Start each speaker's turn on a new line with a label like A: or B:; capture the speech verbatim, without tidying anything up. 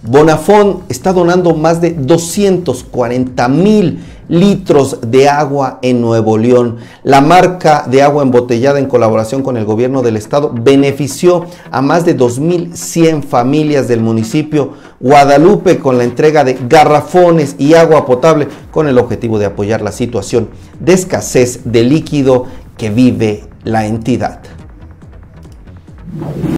A: Bonafont está donando más de doscientos cuarenta mil litros de agua en Nuevo León. La marca de agua embotellada, en colaboración con el gobierno del estado, benefició a más de dos mil cien familias del municipio Guadalupe con la entrega de garrafones y agua potable, con el objetivo de apoyar la situación de escasez de líquido que vive la entidad.